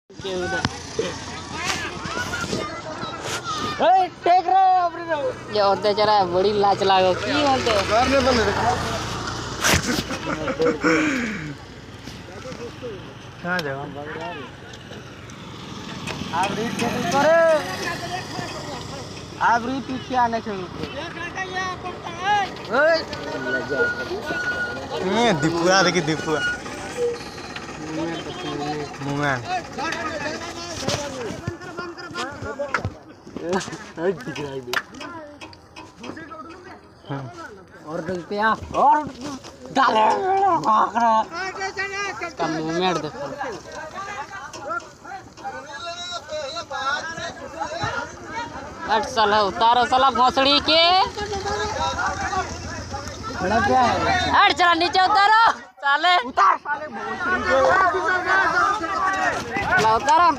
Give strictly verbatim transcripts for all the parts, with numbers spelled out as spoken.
take रहे अपने ये होते चला बड़ी लाच लागो की होते करने बंद कहां जाओ आप रीड करे आप रीड पीछे आने से ओए ये दीपुआ देखी दीपुआ मुंगन और डलते हैं और डाले कम में देखो हट साला उतारो साला भोसड़ी के खड़ा क्या है हट चला नीचे उतारो साले उतार साले भोसड़ी के चला उतारो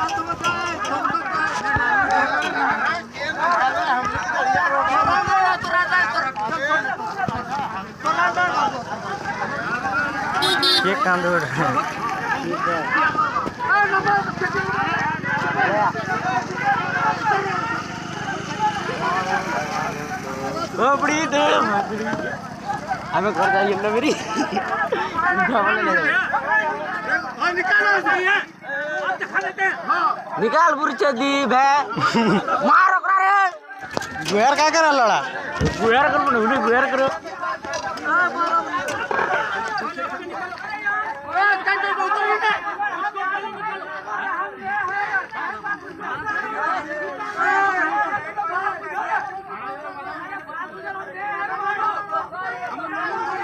ये काम दो बड़ी हमें घर जाइए ना मेरी निकाल बुरचे दी भे मारो करे गुयर क्या कर लड़ा गुयर करो ना गुयर करो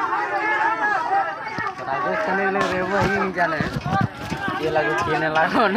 राजस्थानी ले रे वही नहीं जाने ये लागू खेलने लागो